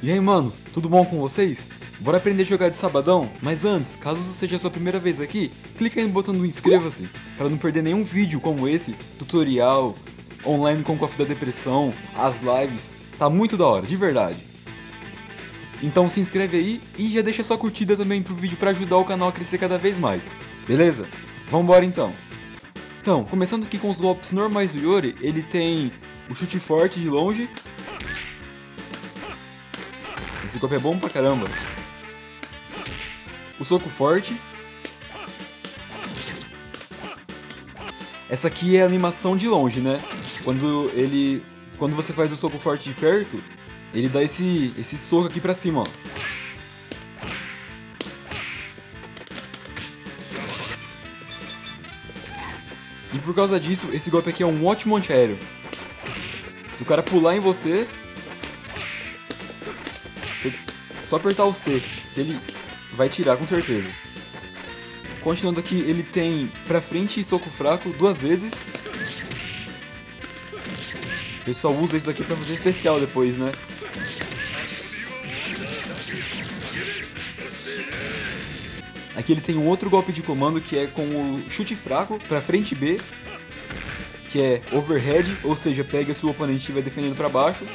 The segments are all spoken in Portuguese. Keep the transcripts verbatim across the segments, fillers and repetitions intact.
E aí, manos, tudo bom com vocês? Bora aprender a jogar de sabadão? Mas antes, caso seja a sua primeira vez aqui, clica aí no botão do inscreva-se para não perder nenhum vídeo como esse, tutorial, online com o Cofre da Depressão, as lives. Tá muito da hora, de verdade. Então se inscreve aí e já deixa sua curtida também pro vídeo para ajudar o canal a crescer cada vez mais. Beleza? Vambora então. Então, começando aqui com os golpes normais do Yori, ele tem o chute forte de longe. Esse golpe é bom pra caramba. O soco forte. Essa aqui é a animação de longe, né? Quando ele, quando você faz o soco forte de perto, ele dá esse, esse soco aqui pra cima, ó. E por causa disso, esse golpe aqui é um ótimo antiaéreo. Se o cara pular em você, você só apertar o C, que ele vai tirar com certeza. Continuando aqui, ele tem pra frente e soco fraco duas vezes. Ele só usa isso aqui pra fazer especial depois, né? Aqui ele tem um outro golpe de comando que é com o chute fraco pra frente B, que é overhead, ou seja, pega se o oponente estiver defendendo pra baixo.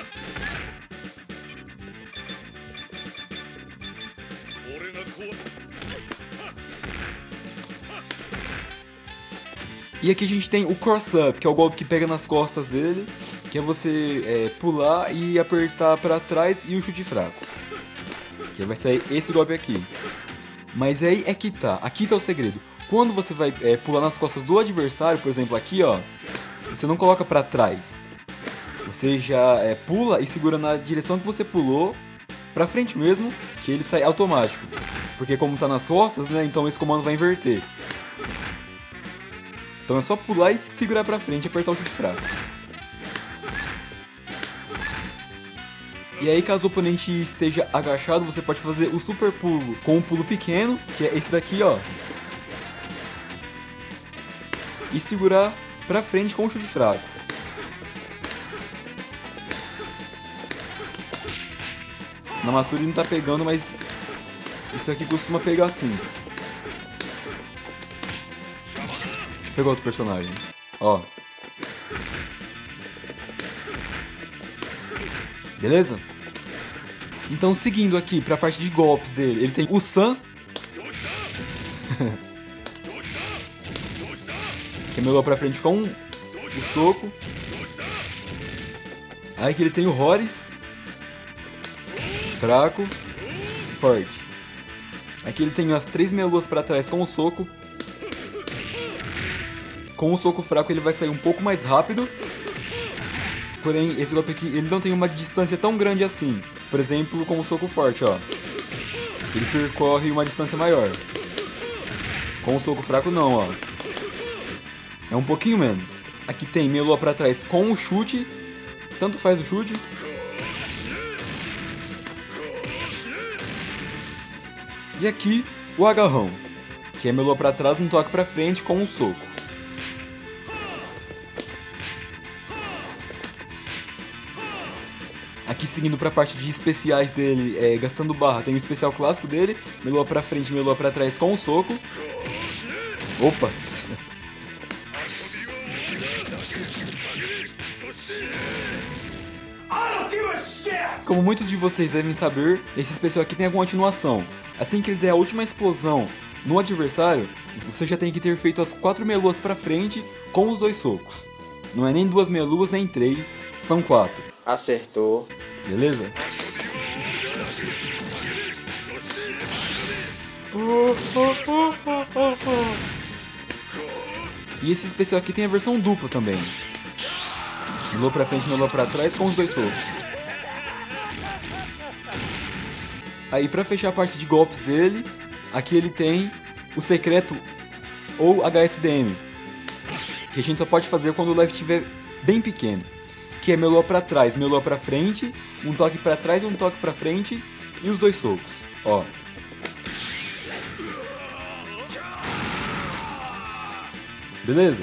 E aqui a gente tem o cross up, que é o golpe que pega nas costas dele, que é você é, pular e apertar pra trás e o chute fraco. Que vai sair esse golpe aqui. Mas aí é que tá, aqui tá o segredo. Quando você vai é, pular nas costas do adversário, por exemplo aqui ó, você não coloca pra trás. Você já é, pula e segura na direção que você pulou, pra frente mesmo, que ele sai automático. Porque como tá nas costas, né, então esse comando vai inverter. Então é só pular e segurar pra frente e apertar o chute fraco. E aí caso o oponente esteja agachado, você pode fazer o super pulo com um pulo pequeno, que é esse daqui ó. E segurar pra frente com o chute fraco. Na Mature não tá pegando, mas isso aqui costuma pegar assim. Deixa eu pegar outro personagem. Ó. Beleza? Então seguindo aqui pra parte de golpes dele, ele tem o Sun. Que é meu golpe pra frente com o soco. Aí que ele tem o Horus. Fraco. Forte. Aqui ele tem as três meluas pra trás com o soco. Com o soco fraco ele vai sair um pouco mais rápido. Porém, esse golpe aqui, ele não tem uma distância tão grande assim. Por exemplo, com o soco forte, ó. Ele percorre uma distância maior. Com o soco fraco não, ó. É um pouquinho menos. Aqui tem meia lua pra trás com o chute. Tanto faz o chute. E aqui, o agarrão. Que é meia lua pra trás, um toque pra frente com o soco. Aqui seguindo pra parte de especiais dele, é, gastando barra, tem o especial clássico dele, melua pra frente, melua pra trás com o soco. Opa! Como muitos de vocês devem saber, esse especial aqui tem a continuação. Assim que ele der a última explosão no adversário, você já tem que ter feito as quatro meluas pra frente com os dois socos. Não é nem duas meluas, nem três, são quatro. Acertou. Beleza? E esse especial aqui tem a versão dupla também. Melou pra frente, melou pra trás com os dois socos. Aí pra fechar a parte de golpes dele, aqui ele tem o secreto ou H S D M. Que a gente só pode fazer quando o life estiver bem pequeno. Que é melua pra trás, melua pra frente, um toque pra trás, um toque pra frente e os dois socos, ó. Beleza?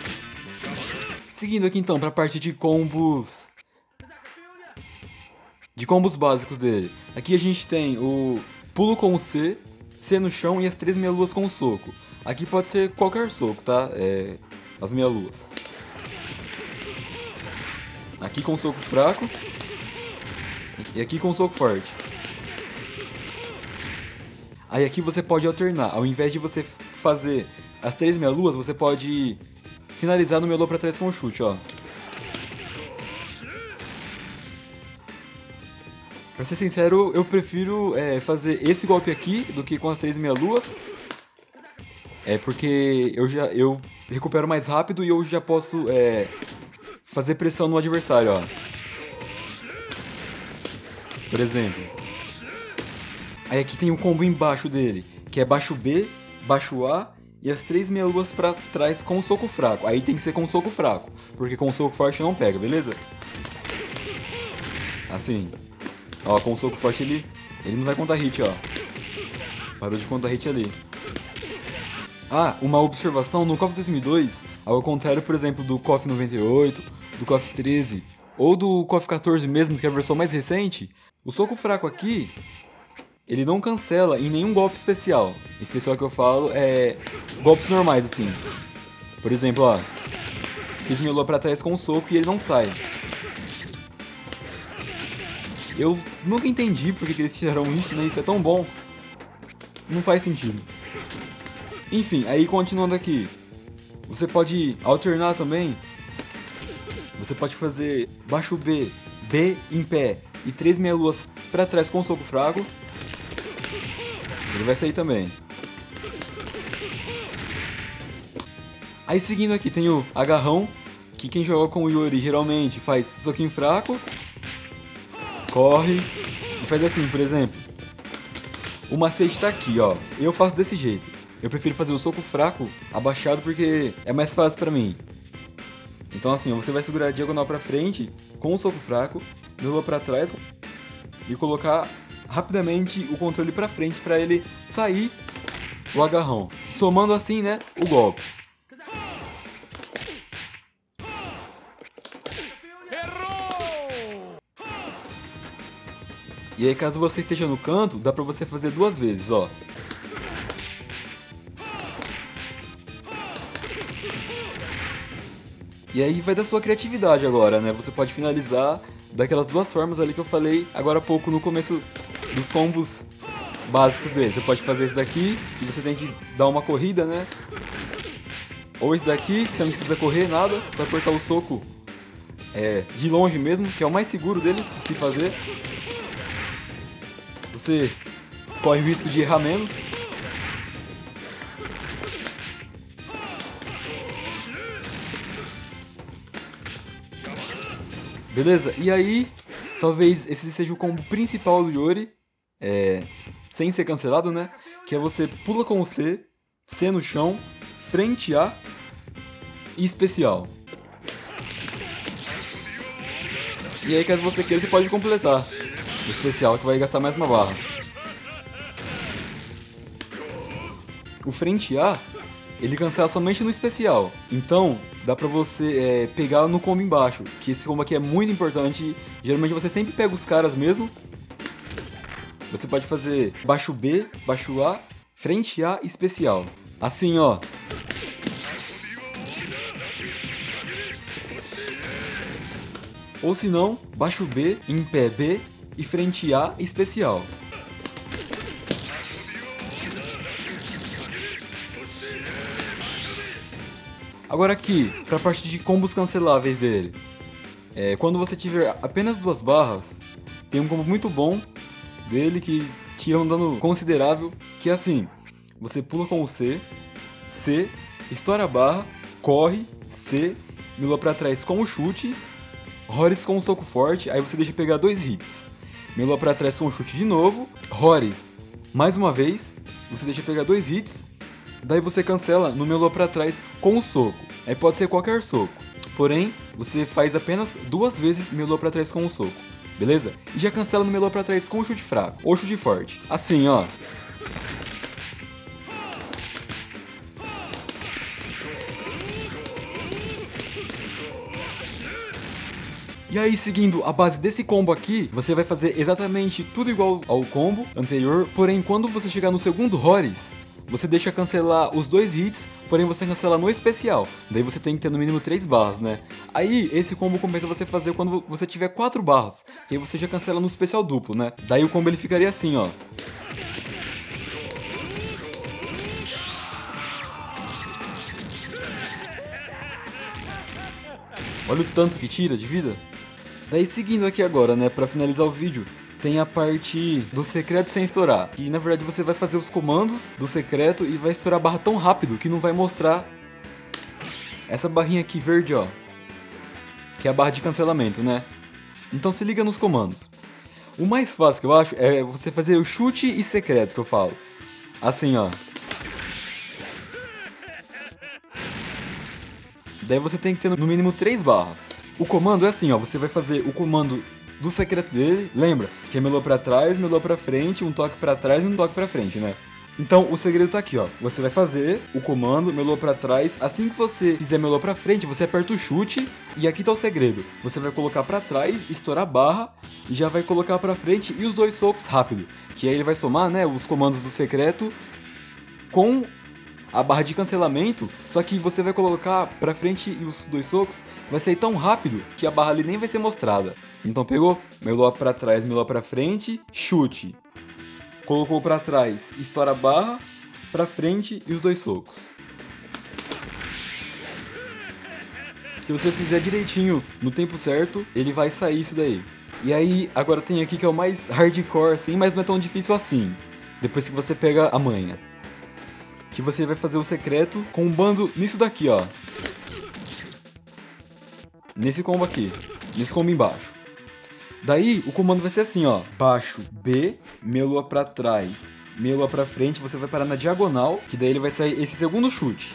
Seguindo aqui então pra parte de combos de combos básicos dele. Aqui a gente tem o pulo com o C, C no chão e as três meia-luas com o soco. Aqui pode ser qualquer soco, tá? É, as meia-luas. Aqui com soco fraco. E aqui com soco forte. Aí aqui você pode alternar. Ao invés de você fazer as três meia-luas, você pode finalizar no meia-lua pra trás com o chute, ó. Pra ser sincero, eu prefiro é, fazer esse golpe aqui do que com as três meia-luas. É porque eu já eu recupero mais rápido e eu já posso é, fazer pressão no adversário, ó. Por exemplo. Aí aqui tem um combo embaixo dele, que é baixo B, baixo A e as três meia-luas pra trás com o soco fraco. Aí tem que ser com o soco fraco, porque com o soco forte não pega, beleza? Assim. Ó, com o soco forte ele, ele não vai contar hit, ó. Parou de contar hit ali. Ah, uma observação, no KOF dois mil e dois, ao contrário, por exemplo, do KOF noventa e oito, do KOF treze, ou do KOF quatorze mesmo, que é a versão mais recente, o soco fraco aqui, ele não cancela em nenhum golpe especial. Especial que eu falo é golpes normais, assim. Por exemplo, ó, fiz meu lua pra trás com o soco e ele não sai. Eu nunca entendi porque que eles tiraram isso, né? Isso é tão bom. Não faz sentido. Enfim, aí continuando aqui. Você pode alternar também. Você pode fazer baixo B, B em pé e três meia-luas pra trás com soco fraco. Ele vai sair também. Aí seguindo aqui tem o agarrão, que quem joga com o Yuri geralmente faz soquinho fraco. Corre e faz assim, por exemplo. O macete tá aqui, ó. Eu faço desse jeito. Eu prefiro fazer o soco fraco abaixado porque é mais fácil pra mim. Então assim, ó, você vai segurar a diagonal pra frente com o soco fraco, meia-lua pra trás e colocar rapidamente o controle pra frente pra ele sair o agarrão. Somando assim, né, o golpe. E aí, caso você esteja no canto, dá pra você fazer duas vezes, ó. E aí vai da sua criatividade agora, né? Você pode finalizar daquelas duas formas ali que eu falei agora há pouco no começo dos combos básicos dele. Você pode fazer esse daqui, que você tem que dar uma corrida, né? Ou esse daqui, que você não precisa correr nada, só apertar o soco é, de longe mesmo, que é o mais seguro dele de se fazer. Você corre o risco de errar menos. Beleza? E aí, talvez esse seja o combo principal do Yuri, é, sem ser cancelado, né? Que é você pula com o C, C no chão, frente A e especial. E aí, caso você queira, você pode completar o especial, que vai gastar mais uma barra. O frente A, ele cancela somente no especial. Então, dá pra você é, pegar no combo embaixo, que esse combo aqui é muito importante. Geralmente você sempre pega os caras mesmo. Você pode fazer baixo B, baixo A, frente A e especial. Assim, ó. Ou se não, baixo B, em pé B e frente A especial. Agora aqui, para a parte de combos canceláveis dele. É, quando você tiver apenas duas barras, tem um combo muito bom dele que tira um dano considerável, que é assim. Você pula com o C, C, estoura a barra, corre, C, mila pra trás com o chute, Horus com um soco forte, aí você deixa pegar dois hits. Mila pra trás com o chute de novo, Horus mais uma vez, você deixa pegar dois hits, daí você cancela no Melô pra trás com o soco. Aí pode ser qualquer soco. Porém, você faz apenas duas vezes Melô pra trás com o soco. Beleza? E já cancela no Melô pra trás com o chute fraco ou chute forte. Assim, ó. E aí, seguindo a base desse combo aqui, você vai fazer exatamente tudo igual ao combo anterior, porém, quando você chegar no segundo Horus, você deixa cancelar os dois hits, porém você cancela no especial. Daí você tem que ter no mínimo três barras, né? Aí, esse combo compensa você fazer quando você tiver quatro barras, que aí você já cancela no especial duplo, né? Daí o combo ele ficaria assim, ó. Olha o tanto que tira de vida. Daí seguindo aqui agora, né, pra finalizar o vídeo, tem a parte do secreto sem estourar. Que na verdade você vai fazer os comandos do secreto e vai estourar a barra tão rápido que não vai mostrar essa barrinha aqui verde, ó. Que é a barra de cancelamento, né? Então se liga nos comandos. O mais fácil que eu acho é você fazer o chute e secreto que eu falo. Assim, ó. Daí você tem que ter no mínimo três barras. O comando é assim, ó, você vai fazer o comando do secreto dele, lembra? Que é melô pra trás, melô pra frente, um toque pra trás e um toque pra frente, né? Então o segredo tá aqui, ó. Você vai fazer o comando melô pra trás, assim que você fizer melô pra frente, você aperta o chute e aqui tá o segredo. Você vai colocar pra trás, estourar a barra e já vai colocar pra frente e os dois socos rápido. Que aí ele vai somar, né, os comandos do secreto com a barra de cancelamento, só que você vai colocar pra frente e os dois socos vai sair tão rápido que a barra ali nem vai ser mostrada. Então pegou? Melô pra trás, melô pra frente, chute. Colocou pra trás, estoura a barra, pra frente e os dois socos. Se você fizer direitinho no tempo certo, ele vai sair isso daí. E aí, agora tem aqui que é o mais hardcore assim, mas não é tão difícil assim. Depois que você pega a manha. Que você vai fazer o secreto combando nisso daqui, ó. Nesse combo aqui. Nesse combo embaixo. Daí, o comando vai ser assim, ó. Baixo B, melô pra trás, melô pra frente. Você vai parar na diagonal, que daí ele vai sair esse segundo chute.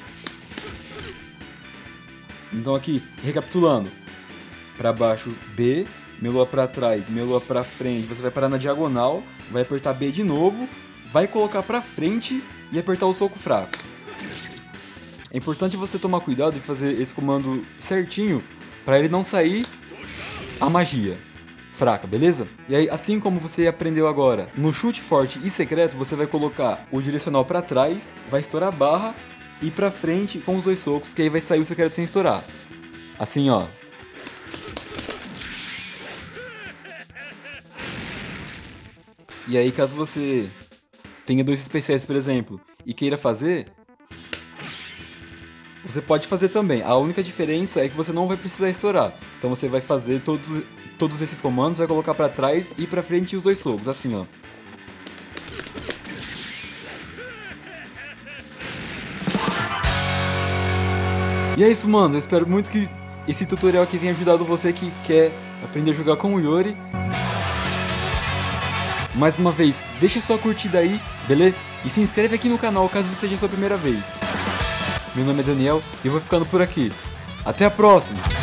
Então aqui, recapitulando. Pra baixo B, melô pra trás, melô pra frente. Você vai parar na diagonal, vai apertar B de novo, vai colocar pra frente e apertar o soco fraco. É importante você tomar cuidado e fazer esse comando certinho para ele não sair a magia fraca, beleza? E aí, assim como você aprendeu agora, no chute forte e secreto, você vai colocar o direcional para trás, vai estourar a barra e para frente com os dois socos, que aí vai sair o secreto sem estourar. Assim, ó. E aí, caso você tenha dois especiais, por exemplo, e queira fazer, você pode fazer também. A única diferença é que você não vai precisar estourar. Então você vai fazer todos, todos esses comandos, vai colocar pra trás e pra frente os dois socos, assim, ó. E é isso, mano. Eu espero muito que esse tutorial aqui tenha ajudado você que quer aprender a jogar com o Yori. Mais uma vez, deixa sua curtida aí, beleza? E se inscreve aqui no canal caso seja a sua primeira vez. Meu nome é Daniel e eu vou ficando por aqui. Até a próxima!